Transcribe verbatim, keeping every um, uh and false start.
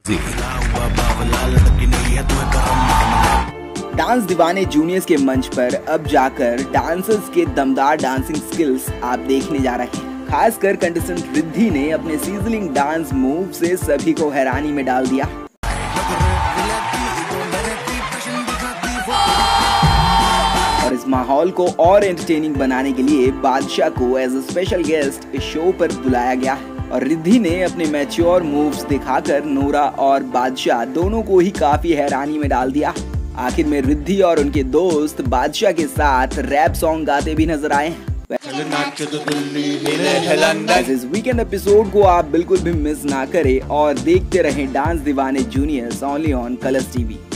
Dance Deewane juniors के मंच पर अब जाकर डांसर्स के दमदार डांसिंग स्किल्स आप देखने जा रहे हैं। खासकर कंटेस्टेंट रिद्धि ने अपने सीजनिंग डांस मूव से सभी को हैरानी में डाल दिया। और इस माहौल को और एंटरटेनिंग बनाने के लिए बादशाह को एज अ स्पेशल गेस्ट इस शो पर बुलाया गया और रिद्धि ने अपने मैच्योर मूव्स दिखाकर नोरा और बादशाह दोनों को ही काफी हैरानी में डाल दिया। आखिर में रिद्धि और उनके दोस्त बादशाह के साथ रैप सॉन्ग गाते भी नजर आए। इस वीकेंड एपिसोड को आप बिल्कुल भी मिस ना करें और देखते रहें dance Deewane juniors only on Colors TV.